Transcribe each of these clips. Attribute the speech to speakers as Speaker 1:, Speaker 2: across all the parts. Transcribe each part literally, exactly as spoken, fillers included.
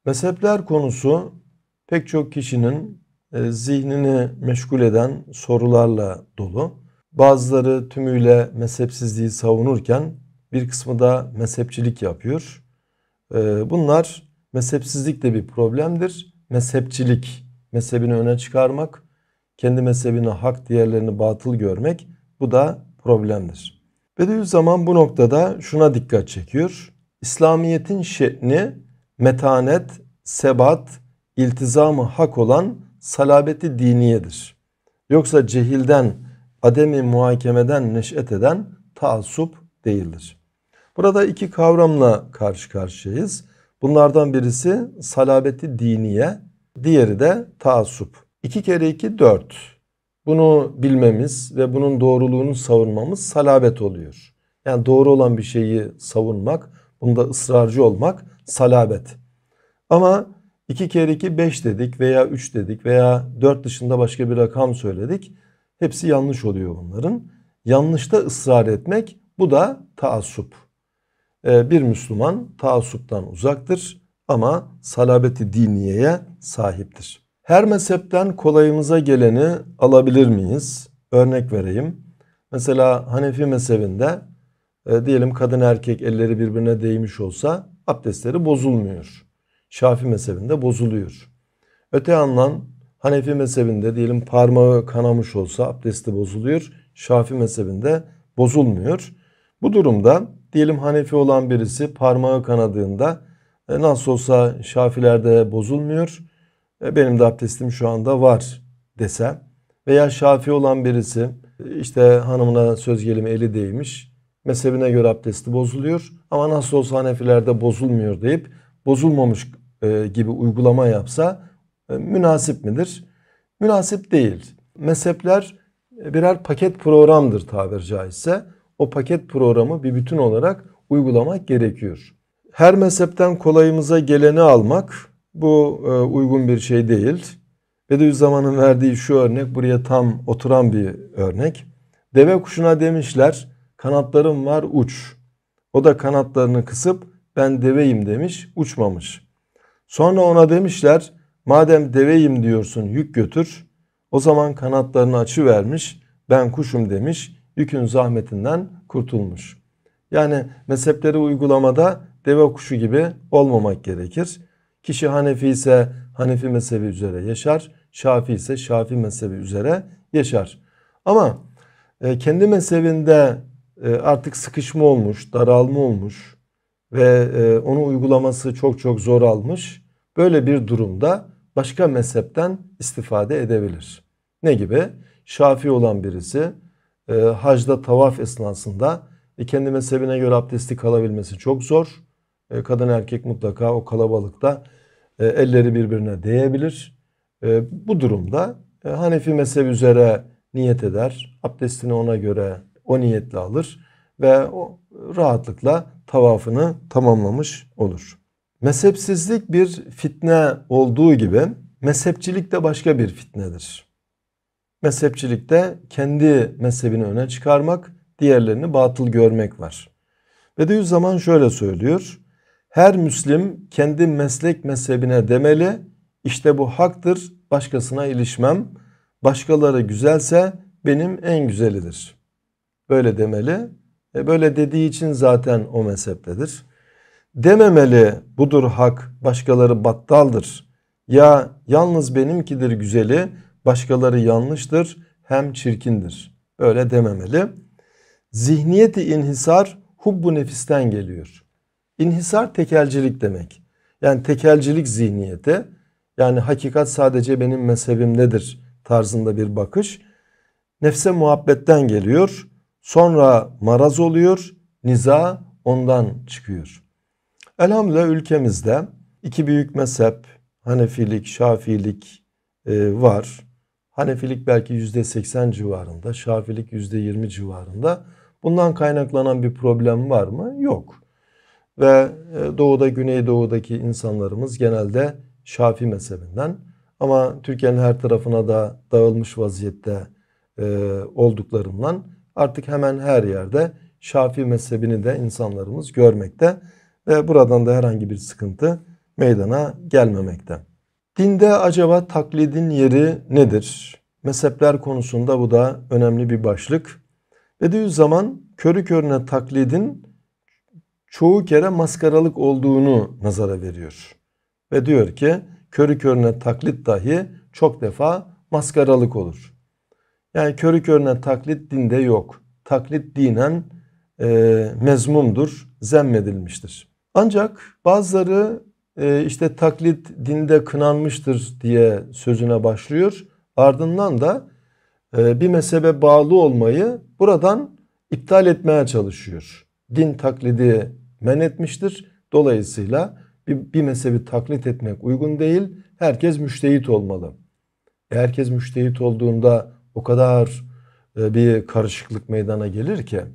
Speaker 1: Mezhepler konusu pek çok kişinin e, zihnini meşgul eden sorularla dolu. Bazıları tümüyle mezhepsizliği savunurken bir kısmı da mezhepçilik yapıyor. E, bunlar mezhepsizlik de bir problemdir. Mezhepçilik, mezhebini öne çıkarmak, kendi mezhebini hak, diğerlerini batıl görmek, bu da problemdir. Bediüzzaman bu noktada şuna dikkat çekiyor. İslamiyet'in şe'ni metanet, sebat, iltizamı hak olan salabeti diniyedir. Yoksa cehilden, ademi muhakemeden neş'et eden taassup değildir. Burada iki kavramla karşı karşıyayız. Bunlardan birisi salabeti diniye, diğeri de taassup. İki kere iki dört. Bunu bilmemiz ve bunun doğruluğunu savunmamız salabet oluyor. Yani doğru olan bir şeyi savunmak, bunda ısrarcı olmak salabet. Ama iki kere iki beş dedik veya üç dedik veya dört dışında başka bir rakam söyledik. Hepsi yanlış oluyor bunların. Yanlışta ısrar etmek, bu da taassup. Ee, bir Müslüman taassuptan uzaktır ama salabeti diniyeye sahiptir. Her mezhepten kolayımıza geleni alabilir miyiz? Örnek vereyim. Mesela Hanefi mezhebinde e, diyelim kadın erkek elleri birbirine değmiş olsa abdestleri bozulmuyor. Şafii mezhebinde bozuluyor. Öte yandan Hanefi mezhebinde diyelim parmağı kanamış olsa abdesti bozuluyor. Şafii mezhebinde bozulmuyor. Bu durumda diyelim Hanefi olan birisi parmağı kanadığında e, nasıl olsa Şafilerde bozulmuyor, e, benim de abdestim şu anda var dese veya Şafii olan birisi işte hanımına söz gelimi eli değmiş, mezhebine göre abdesti bozuluyor ama nasıl olsa Hanefilerde bozulmuyor deyip bozulmamış e, gibi uygulama yapsa e, münasip midir? Münasip değil. Mezhepler birer paket programdır tabiri caizse. O paket programı bir bütün olarak uygulamak gerekiyor. Her mezhepten kolayımıza geleni almak, bu e, uygun bir şey değil. Bediüzzaman'ın verdiği şu örnek buraya tam oturan bir örnek. Deve kuşuna demişler kanatlarım var uç. O da kanatlarını kısıp ben deveyim demiş, uçmamış. Sonra ona demişler madem deveyim diyorsun yük götür. O zaman kanatlarını açıvermiş, ben kuşum demiş, yükün zahmetinden kurtulmuş. Yani mezhepleri uygulamada deve kuşu gibi olmamak gerekir. Kişi Hanefi ise Hanefi mezhebi üzere yaşar, Şafii ise Şafii mezhebi üzere yaşar. Ama e, kendi mezhebinde e, artık sıkışma olmuş, daralma olmuş ve e, onu uygulaması çok çok zor almış. Böyle bir durumda başka mezhepten istifade edebilir. Ne gibi? Şafii olan birisi e, hacda tavaf esnasında e, kendi mezhebine göre abdesti kalabilmesi çok zor. E, kadın erkek mutlaka o kalabalıkta e, elleri birbirine değebilir. E, bu durumda e, Hanefi mezhebi üzere niyet eder. Abdestini ona göre o niyetle alır ve o rahatlıkla tavafını tamamlamış olur. Mezhepsizlik bir fitne olduğu gibi mezhepçilik de başka bir fitnedir. Mezhepçilikte kendi mezhebini öne çıkarmak, diğerlerini batıl görmek var. Bediüzzaman şöyle söylüyor. Her Müslim kendi meslek mezhebine demeli, işte bu haktır, başkasına ilişmem. Başkaları güzelse benim en güzelidir. Böyle demeli. E böyle dediği için zaten o mezheptedir. Dememeli budur hak, başkaları battaldır. Ya yalnız benimkidir güzeli, başkaları yanlıştır, hem çirkindir. Böyle dememeli. Zihniyeti inhisar hubbu nefisten geliyor. İnhisar tekelcilik demek. Yani tekelcilik zihniyeti, yani hakikat sadece benim mezhebimdedir tarzında bir bakış. Nefse muhabbetten geliyor. Sonra maraz oluyor. Niza ondan çıkıyor. Elhamdülillah ülkemizde iki büyük mezhep, Hanefilik, Şafiilik e, var. Hanefilik belki yüzde seksen civarında, Şafiilik yüzde yirmi civarında. Bundan kaynaklanan bir problem var mı? Yok. Ve doğuda, güneydoğudaki insanlarımız genelde Şafii mezhebinden. Ama Türkiye'nin her tarafına da dağılmış vaziyette e, olduklarından artık hemen her yerde Şafii mezhebini de insanlarımız görmekte. Ve buradan da herhangi bir sıkıntı meydana gelmemekte. Dinde acaba taklidin yeri nedir? Mezhepler konusunda bu da önemli bir başlık. Bediüzzaman körü körüne taklidin çoğu kere maskaralık olduğunu nazara veriyor. Ve diyor ki körü körüne taklit dahi çok defa maskaralık olur. Yani körü körüne taklit dinde yok. Taklit dinen e, mezmumdur, zemmedilmiştir. Ancak bazıları e, işte taklit dinde kınanmıştır diye sözüne başlıyor. Ardından da e, bir mezhebe bağlı olmayı buradan iptal etmeye çalışıyor. Din taklidi men etmiştir. Dolayısıyla bir, bir mezhebi taklit etmek uygun değil. Herkes müştehit olmalı. E, herkes müştehit olduğunda o kadar e, bir karışıklık meydana gelir ki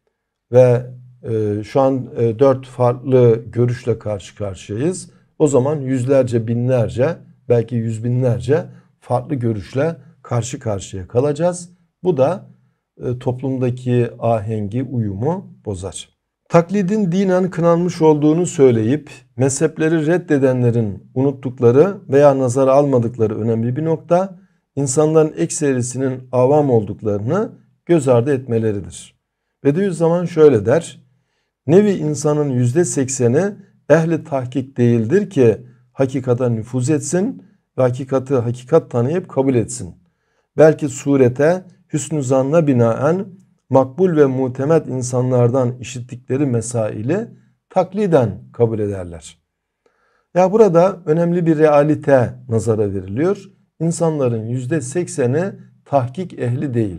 Speaker 1: ve e, şu an e, dört farklı görüşle karşı karşıyayız. O zaman yüzlerce, binlerce, belki yüz binlerce farklı görüşle karşı karşıya kalacağız. Bu da e, toplumdaki ahengi, uyumu bozar. Taklidin dinen kınanmış olduğunu söyleyip mezhepleri reddedenlerin unuttukları veya nazara almadıkları önemli bir nokta, insanların ekserisinin avam olduklarını göz ardı etmeleridir. Bediüzzaman şöyle der: nevi insanın yüzde sekseni ehli tahkik değildir ki hakikata nüfuz etsin ve hakikati hakikat tanıyıp kabul etsin. Belki surete, hüsnü zanna binaen makbul ve mutemet insanlardan işittikleri mesaili takliden kabul ederler. Ya burada önemli bir realite nazara veriliyor. İnsanların yüzde sekseni tahkik ehli değil.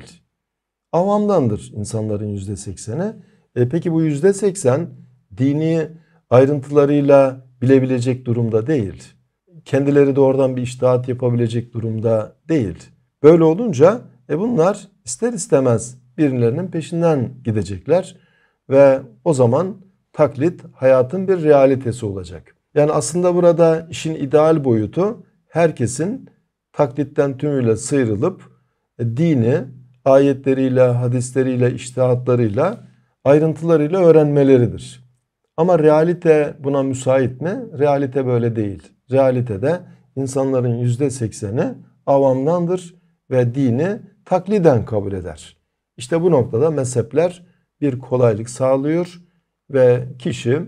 Speaker 1: Avamdandır insanların yüzde sekseni. E peki bu yüzde seksen dini ayrıntılarıyla bilebilecek durumda değil. Kendileri de oradan bir içtihat yapabilecek durumda değil. Böyle olunca e bunlar ister istemez birilerinin peşinden gidecekler ve o zaman taklit hayatın bir realitesi olacak. Yani aslında burada işin ideal boyutu herkesin taklitten tümüyle sıyrılıp e, dini ayetleriyle, hadisleriyle, içtihatlarıyla, ayrıntılarıyla öğrenmeleridir. Ama realite buna müsait mi? Realite böyle değil. Realitede insanların yüzde sekseni avamdandır ve dini takliden kabul eder. İşte bu noktada mezhepler bir kolaylık sağlıyor ve kişi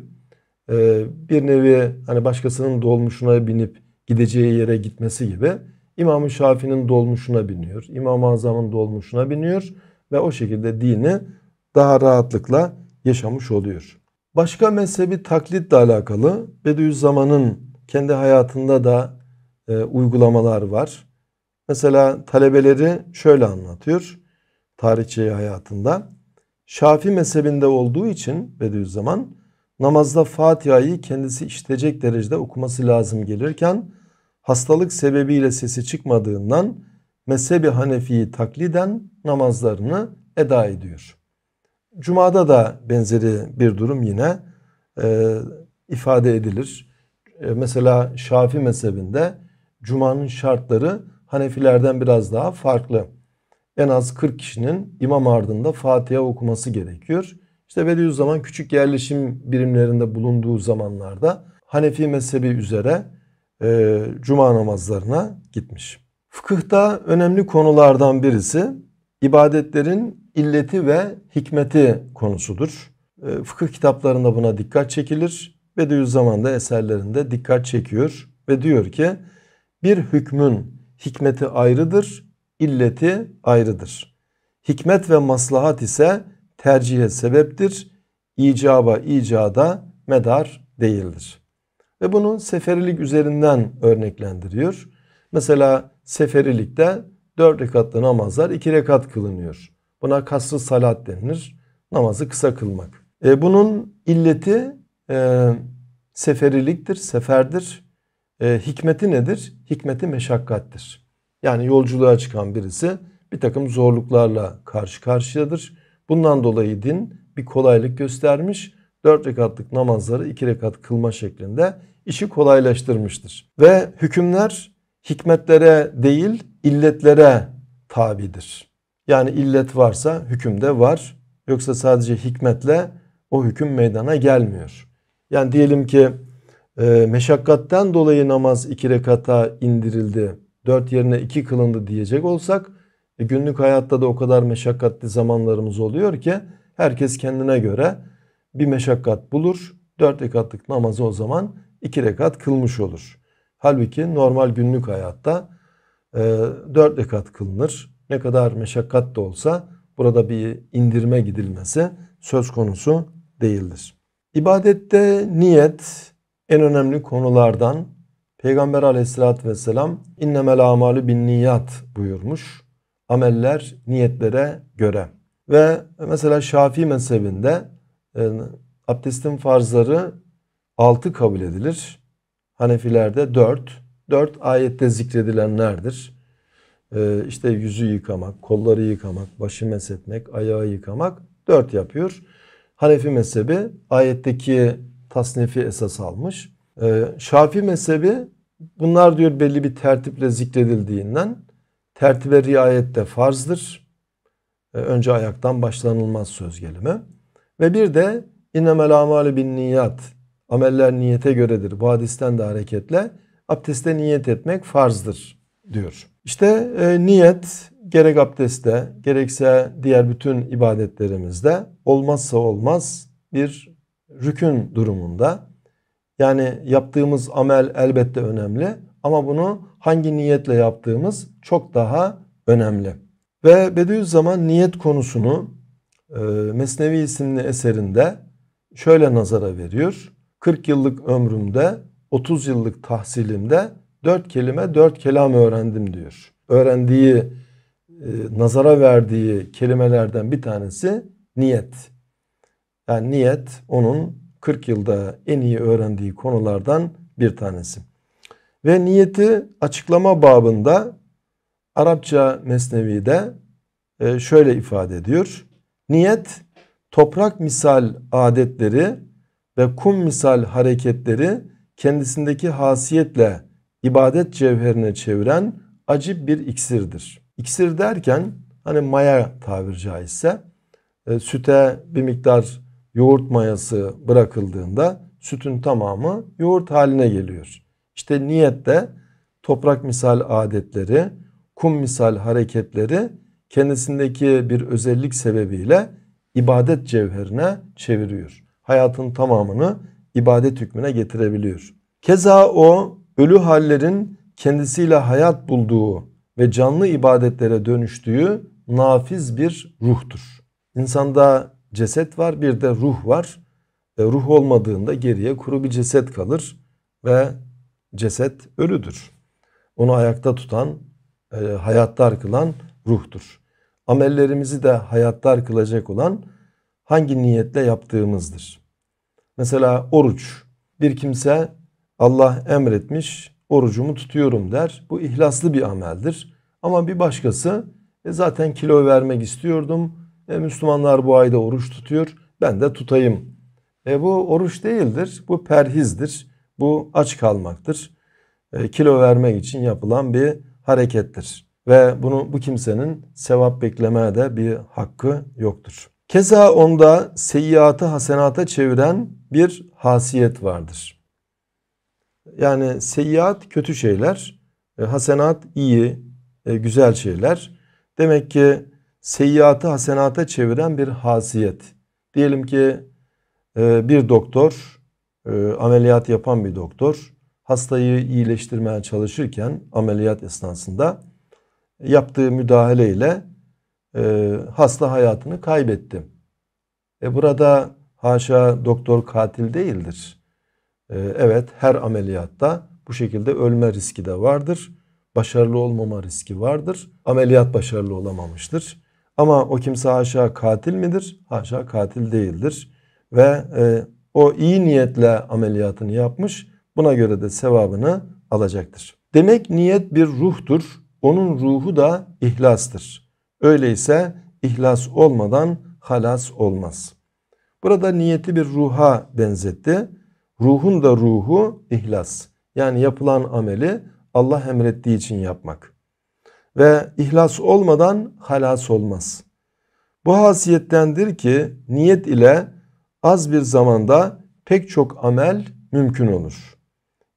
Speaker 1: e, bir nevi hani başkasının dolmuşuna binip gideceği yere gitmesi gibi İmam-ı Şafii'nin dolmuşuna biniyor, İmam-ı Azam'ın dolmuşuna biniyor ve o şekilde dini daha rahatlıkla yaşamış oluyor. Başka mezhebi taklitle alakalı Bediüzzaman'ın kendi hayatında da e, uygulamalar var. Mesela talebeleri şöyle anlatıyor tarihçi hayatında. Şafii mezhebinde olduğu için Bediüzzaman namazda Fatiha'yı kendisi işitecek derecede okuması lazım gelirken hastalık sebebiyle sesi çıkmadığından mezhebi Hanefi'yi takliden namazlarını eda ediyor. Cuma'da da benzeri bir durum yine e, ifade edilir. E, mesela Şafii mezhebinde Cuma'nın şartları Hanefilerden biraz daha farklı. En az kırk kişinin imam ardında Fatiha okuması gerekiyor. İşte Bediüzzaman küçük yerleşim birimlerinde bulunduğu zamanlarda Hanefi mezhebi üzere e, Cuma namazlarına gitmiş. Fıkıhta önemli konulardan birisi ibadetlerin illeti ve hikmeti konusudur. E, fıkıh kitaplarında buna dikkat çekilir. Bediüzzaman da eserlerinde dikkat çekiyor ve diyor ki bir hükmün hikmeti ayrıdır, illeti ayrıdır. Hikmet ve maslahat ise tercihe sebeptir, icaba icada medar değildir. Ve bunu seferilik üzerinden örneklendiriyor. Mesela seferilikte dört rekatlı namazlar iki rekat kılınıyor. Buna kasr-ı salat denilir. Namazı kısa kılmak. E bunun illeti e, seferiliktir, seferdir. E, hikmeti nedir? Hikmeti meşakkattir. Yani yolculuğa çıkan birisi bir takım zorluklarla karşı karşıyadır. Bundan dolayı din bir kolaylık göstermiş. Dört rekatlık namazları iki rekat kılma şeklinde işi kolaylaştırmıştır. Ve hükümler hikmetlere değil illetlere tabidir. Yani illet varsa hüküm de var. Yoksa sadece hikmetle o hüküm meydana gelmiyor. Yani diyelim ki e, meşakkatten dolayı namaz iki rekata indirildi, dört yerine iki kılındı diyecek olsak, e, günlük hayatta da o kadar meşakkatli zamanlarımız oluyor ki herkes kendine göre bir meşakkat bulur. Dört rekatlık namazı o zaman iki rekat kılmış olur. Halbuki normal günlük hayatta e, dört rekat kılınır. Ne kadar meşakkat de olsa burada bir indirme gidilmesi söz konusu değildir. İbadette niyet en önemli konulardan. Peygamber aleyhissalatü vesselam innemel amalü bin niyat buyurmuş. Ameller niyetlere göre. Ve mesela Şafii mezhebinde e, abdestin farzları altı kabul edilir. Hanefilerde dört. dört ayette zikredilenlerdir. Ee, işte yüzü yıkamak, kolları yıkamak, başı meshetmek, ayağı yıkamak dört yapıyor. Hanefi mezhebi ayetteki tasnifi esas almış. Ee, Şafii mezhebi bunlar diyor belli bir tertiple zikredildiğinden tertibe riayet de farzdır. Ee, önce ayaktan başlanılmaz söz gelimi. Ve bir de innemel amalü bin niyat, ameller niyete göredir. Bu hadisten de hareketle abdeste niyet etmek farzdır diyor. İşte e, niyet gerek abdestte gerekse diğer bütün ibadetlerimizde olmazsa olmaz bir rükün durumunda. Yani yaptığımız amel elbette önemli ama bunu hangi niyetle yaptığımız çok daha önemli. Ve Bediüzzaman niyet konusunu e, Mesnevi isimli eserinde şöyle nazara veriyor. kırk yıllık ömrümde, otuz yıllık tahsilimde dört kelime, dört kelam öğrendim diyor. Öğrendiği, e, nazara verdiği kelimelerden bir tanesi niyet. Yani niyet onun kırk yılda en iyi öğrendiği konulardan bir tanesi. Ve niyeti açıklama babında Arapça Mesnevi'de e, şöyle ifade ediyor. Niyet, toprak misal adetleri ve kum misal hareketleri kendisindeki hasiyetle ibadet cevherine çeviren acip bir iksirdir. İksir derken hani maya tabiri caizse e, süte bir miktar yoğurt mayası bırakıldığında sütün tamamı yoğurt haline geliyor. İşte niyette toprak misal adetleri, kum misal hareketleri kendisindeki bir özellik sebebiyle ibadet cevherine çeviriyor. Hayatın tamamını ibadet hükmüne getirebiliyor. Keza o ölü hallerin kendisiyle hayat bulduğu ve canlı ibadetlere dönüştüğü nafiz bir ruhtur. İnsanda ceset var, bir de ruh var. E, ruh olmadığında geriye kuru bir ceset kalır ve ceset ölüdür. Onu ayakta tutan, e, hayattar kılan ruhtur. Amellerimizi de hayattar kılacak olan hangi niyetle yaptığımızdır. Mesela oruç. Bir kimse Allah emretmiş, orucumu tutuyorum der. Bu ihlaslı bir ameldir. Ama bir başkası e zaten kilo vermek istiyordum. E, Müslümanlar bu ayda oruç tutuyor. Ben de tutayım. E, bu oruç değildir. Bu perhizdir. Bu aç kalmaktır. E, kilo vermek için yapılan bir harekettir. Ve bunu bu kimsenin sevap beklemeye de bir hakkı yoktur. Keza onda seyyiatı hasenata çeviren bir hasiyet vardır. Yani seyyiat kötü şeyler, e, hasenat iyi, e, güzel şeyler. Demek ki seyyiatı hasenata çeviren bir hasiyet. Diyelim ki e, bir doktor, e, ameliyat yapan bir doktor, hastayı iyileştirmeye çalışırken ameliyat esnasında yaptığı müdahaleyle e, hasta hayatını kaybetti. E, burada haşa doktor katil değildir. Evet, her ameliyatta bu şekilde ölme riski de vardır. Başarılı olmama riski vardır. Ameliyat başarılı olamamıştır. Ama o kimse haşa katil midir? Haşa katil değildir. Ve e, o iyi niyetle ameliyatını yapmış. Buna göre de sevabını alacaktır. Demek niyet bir ruhtur. Onun ruhu da ihlastır. Öyleyse ihlas olmadan halas olmaz. Burada niyeti bir ruha benzetti. Ruhun da ruhu ihlas. Yani yapılan ameli Allah emrettiği için yapmak. Ve ihlas olmadan halas olmaz. Bu hasiyettendir ki niyet ile az bir zamanda pek çok amel mümkün olur.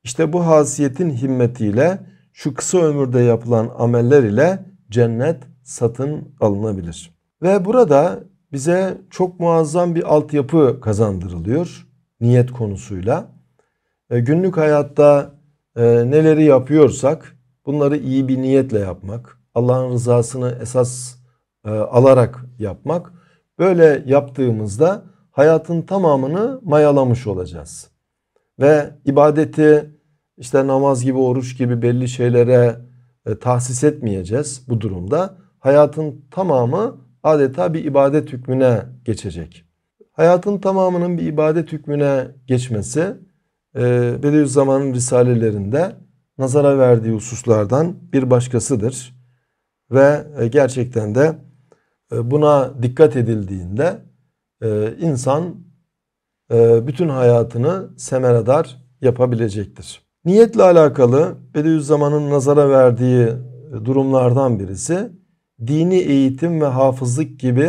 Speaker 1: İşte bu hasiyetin himmetiyle şu kısa ömürde yapılan ameller ile cennet satın alınabilir. Ve burada bize çok muazzam bir altyapı kazandırılıyor niyet konusuyla. E, günlük hayatta e, neleri yapıyorsak bunları iyi bir niyetle yapmak, Allah'ın rızasını esas e, alarak yapmak. Böyle yaptığımızda hayatın tamamını mayalamış olacağız. Ve ibadeti işte namaz gibi, oruç gibi belli şeylere e, tahsis etmeyeceğiz bu durumda. Hayatın tamamı adeta bir ibadet hükmüne geçecek. Hayatın tamamının bir ibadet hükmüne geçmesi e, Bediüzzaman'ın risalelerinde nazara verdiği hususlardan bir başkasıdır. Ve e, gerçekten de e, buna dikkat edildiğinde e, insan e, bütün hayatını semeredar yapabilecektir. Niyetle alakalı Bediüzzaman'ın nazara verdiği durumlardan birisi dini eğitim ve hafızlık gibi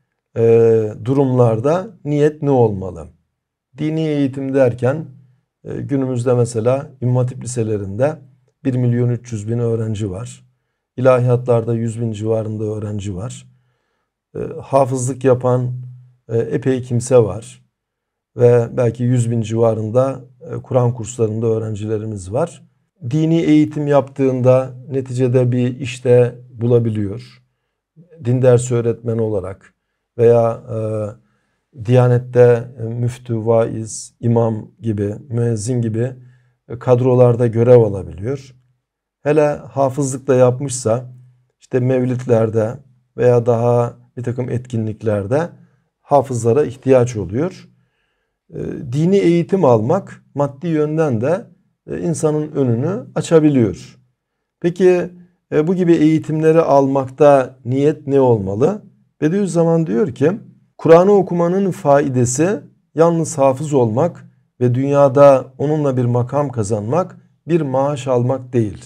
Speaker 1: e, durumlarda niyet ne olmalı? Dini eğitim derken e, günümüzde mesela İmam Hatip liselerinde bir milyon üç yüz bin öğrenci var. İlahiyatlarda yüz bin civarında öğrenci var. E, hafızlık yapan e, epey kimse var. Ve belki yüz bin civarında e, Kur'an kurslarında öğrencilerimiz var. Dini eğitim yaptığında neticede bir işte bulabiliyor. Din dersi öğretmeni olarak veya e, Diyanette e, müftü, vaiz, imam gibi, müezzin gibi e, kadrolarda görev alabiliyor. Hele hafızlıkla yapmışsa işte mevlitlerde veya daha bir takım etkinliklerde hafızlara ihtiyaç oluyor. E, dini eğitim almak maddi yönden de e, insanın önünü açabiliyor. Peki e, bu gibi eğitimleri almakta niyet ne olmalı? Bediüzzaman diyor ki, Kur'an'ı okumanın faidesi yalnız hafız olmak ve dünyada onunla bir makam kazanmak, bir maaş almak değil.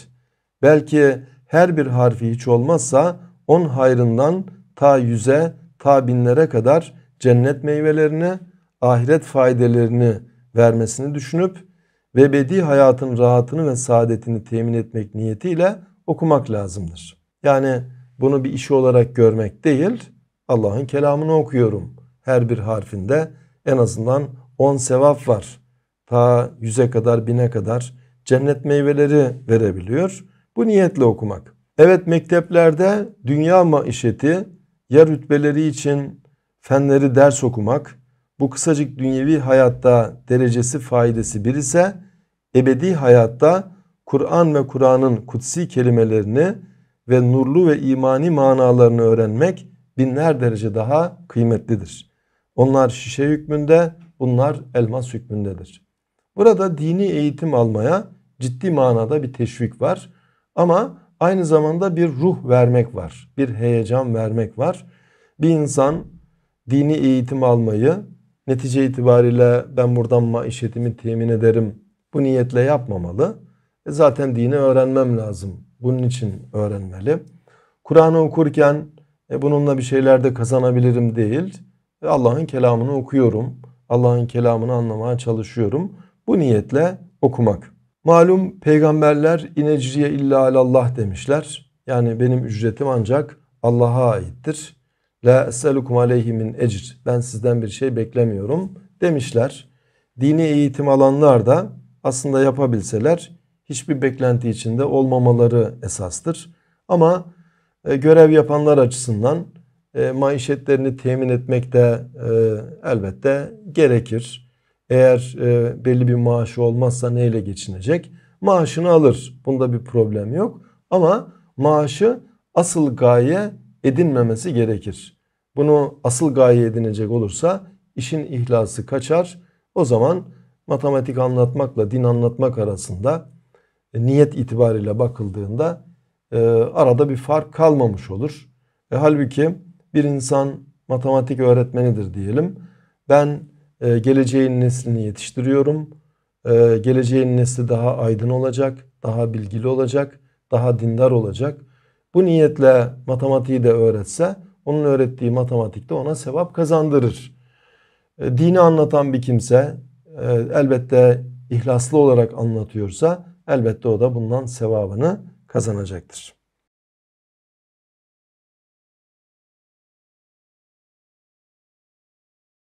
Speaker 1: Belki her bir harfi hiç olmazsa on hayrından ta yüze, ta binlere kadar cennet meyvelerini, ahiret faydelerini vermesini düşünüp ve ebedi hayatın rahatını ve saadetini temin etmek niyetiyle okumak lazımdır. Yani bunu bir işi olarak görmek değil, Allah'ın kelamını okuyorum. Her bir harfinde en azından on sevap var. Ta yüze kadar, bine kadar cennet meyveleri verebiliyor. Bu niyetle okumak. Evet, mekteplerde dünya maişeti, ya rütbeleri için fenleri ders okumak, bu kısacık dünyevi hayatta derecesi faydası bir ise, ebedi hayatta Kur'an ve Kur'an'ın kutsi kelimelerini ve nurlu ve imani manalarını öğrenmek binler derece daha kıymetlidir. Onlar şişe hükmünde, bunlar elmas hükmündedir. Burada dini eğitim almaya ciddi manada bir teşvik var. Ama aynı zamanda bir ruh vermek var. Bir heyecan vermek var. Bir insan dini eğitim almayı netice itibariyle ben buradan maişetimi temin ederim bu niyetle yapmamalı. E zaten dini öğrenmem lazım. Bunun için öğrenmeli. Kur'an'ı okurken e bununla bir şeyler de kazanabilirim değil. E Allah'ın kelamını okuyorum. Allah'ın kelamını anlamaya çalışıyorum. Bu niyetle okumak. Malum peygamberler inecriye illa alallah demişler. Yani benim ücretim ancak Allah'a aittir. La es'elukum aleyhi min ecr. Ben sizden bir şey beklemiyorum demişler. Dini eğitim alanlar da aslında yapabilseler hiçbir beklenti içinde olmamaları esastır. Ama e, görev yapanlar açısından e, maişetlerini temin etmek de e, elbette gerekir. Eğer e, belli bir maaşı olmazsa neyle geçinecek? Maaşını alır. Bunda bir problem yok. Ama maaşı asıl gaye edinmemesi gerekir. Bunu asıl gaye edinecek olursa işin ihlası kaçar. O zaman matematik anlatmakla din anlatmak arasında e, niyet itibariyle bakıldığında e, arada bir fark kalmamış olur. E, halbuki bir insan matematik öğretmenidir diyelim. Ben e, geleceğin neslini yetiştiriyorum. E, geleceğin nesli daha aydın olacak, daha bilgili olacak, daha dindar olacak. Bu niyetle matematiği de öğretse onun öğrettiği matematikte ona sevap kazandırır. E, dini anlatan bir kimse e, elbette ihlaslı olarak anlatıyorsa elbette o da bundan sevabını kazanacaktır.